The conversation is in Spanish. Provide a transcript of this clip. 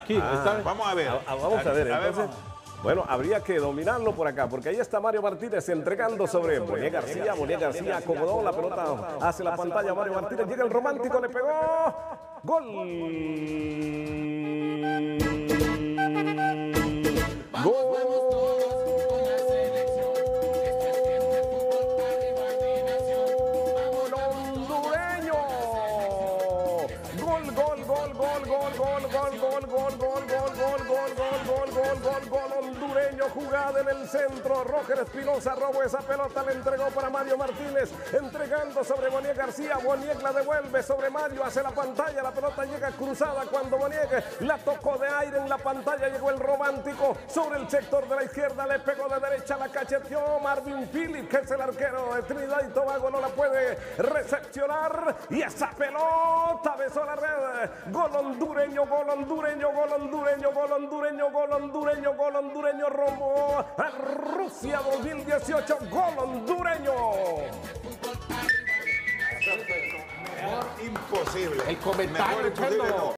¿Quién? Vamos a ver. Vamos a ver, entonces. vamos. Bueno, habría que dominarlo por acá, porque ahí está Mario Martínez entregando sobre Boniek García. Boniek García acomodó la pelota hacia la pantalla. Mario Martínez llega el romántico, le pegó. ¡Gol! ¡Gol! Gol hondureño, jugada en el centro. Roger Espinosa robó esa pelota, le entregó para Mario Martínez, entregando sobre Boniek García. Boniek la devuelve sobre Mario hacia la pantalla. La pelota llega cruzada cuando Boniek la tocó de aire en la pantalla. Llegó el romántico sobre el sector de la izquierda, le pegó de derecha, la cacheteó Marvin Phillips, que es el arquero de Trinidad y Tobago, no la puede recepcionar. Y esa pelota besó la red. Gol hondureño, gol hondureño, gol hondureño, gol hondureño, gol hondureño, gol hondureño rumbo a Rusia 2018, gol hondureño. Imposible. El comentario, Mejor imposible Chendo. no.